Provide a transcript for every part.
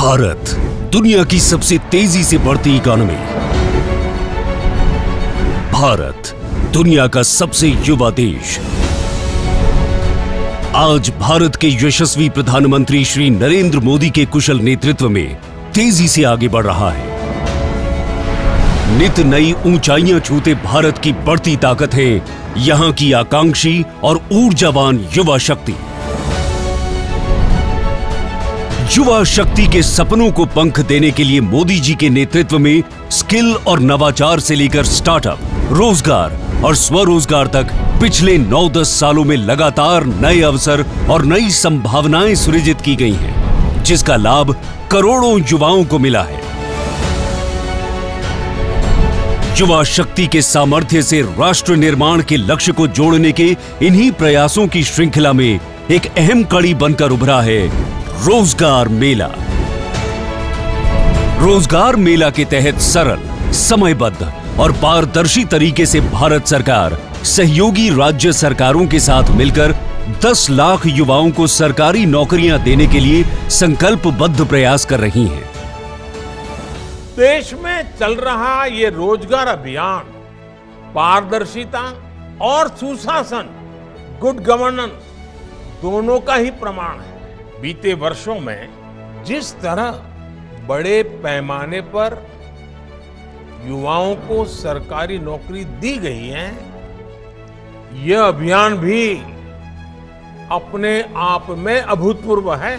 भारत दुनिया की सबसे तेजी से बढ़ती इकोनॉमी। भारत दुनिया का सबसे युवा देश। आज भारत के यशस्वी प्रधानमंत्री श्री नरेंद्र मोदी के कुशल नेतृत्व में तेजी से आगे बढ़ रहा है। नित नई ऊंचाइयां छूते भारत की बढ़ती ताकत है यहां की आकांक्षी और ऊर्जावान युवा शक्ति। युवा शक्ति के सपनों को पंख देने के लिए मोदी जी के नेतृत्व में स्किल और नवाचार से लेकर स्टार्टअप, रोजगार और स्वरोजगार तक पिछले 9-10 सालों में लगातार नए अवसर और नई संभावनाएं सृजित की गई हैं, जिसका लाभ करोड़ों युवाओं को मिला है। युवा शक्ति के सामर्थ्य से राष्ट्र निर्माण के लक्ष्य को जोड़ने के इन्हीं प्रयासों की श्रृंखला में एक अहम कड़ी बनकर उभरा है रोजगार मेला। रोजगार मेला के तहत सरल, समयबद्ध और पारदर्शी तरीके से भारत सरकार सहयोगी राज्य सरकारों के साथ मिलकर 10 लाख युवाओं को सरकारी नौकरियां देने के लिए संकल्पबद्ध प्रयास कर रही है। देश में चल रहा ये रोजगार अभियान पारदर्शिता और सुशासन, गुड गवर्नेंस दोनों का ही प्रमाण है। बीते वर्षों में जिस तरह बड़े पैमाने पर युवाओं को सरकारी नौकरी दी गई है, यह अभियान भी अपने आप में अभूतपूर्व है।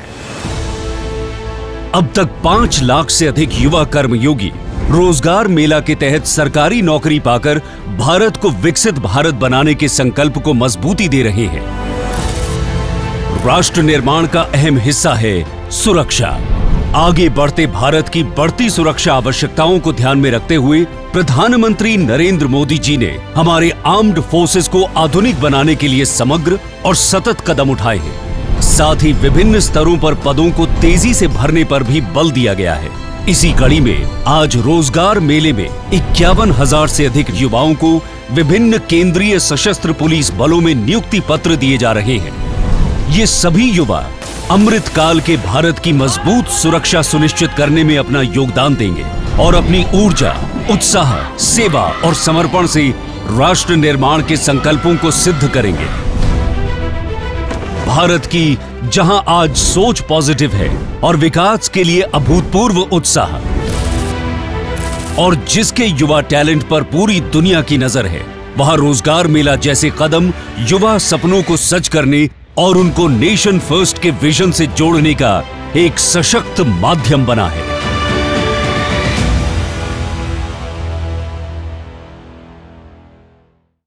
अब तक 5 लाख से अधिक युवा कर्मयोगी रोजगार मेला के तहत सरकारी नौकरी पाकर भारत को विकसित भारत बनाने के संकल्प को मजबूती दे रहे हैं। राष्ट्र निर्माण का अहम हिस्सा है सुरक्षा। आगे बढ़ते भारत की बढ़ती सुरक्षा आवश्यकताओं को ध्यान में रखते हुए प्रधानमंत्री नरेंद्र मोदी जी ने हमारे आर्म्ड फोर्सेस को आधुनिक बनाने के लिए समग्र और सतत कदम उठाए हैं। साथ ही विभिन्न स्तरों पर पदों को तेजी से भरने पर भी बल दिया गया है। इसी कड़ी में आज रोजगार मेले में 51,000 से अधिक युवाओं को विभिन्न केंद्रीय सशस्त्र पुलिस बलों में नियुक्ति पत्र दिए जा रहे हैं। ये सभी युवा अमृत काल के भारत की मजबूत सुरक्षा सुनिश्चित करने में अपना योगदान देंगे और अपनी ऊर्जा, उत्साह, सेवा और समर्पण से राष्ट्र निर्माण के संकल्पों को सिद्ध करेंगे। भारत की जहां आज सोच पॉजिटिव है और विकास के लिए अभूतपूर्व उत्साह, और जिसके युवा टैलेंट पर पूरी दुनिया की नजर है, वहां रोजगार मेला जैसे कदम युवा सपनों को सच करने और उनको नेशन फर्स्ट के विजन से जोड़ने का एक सशक्त माध्यम बना है।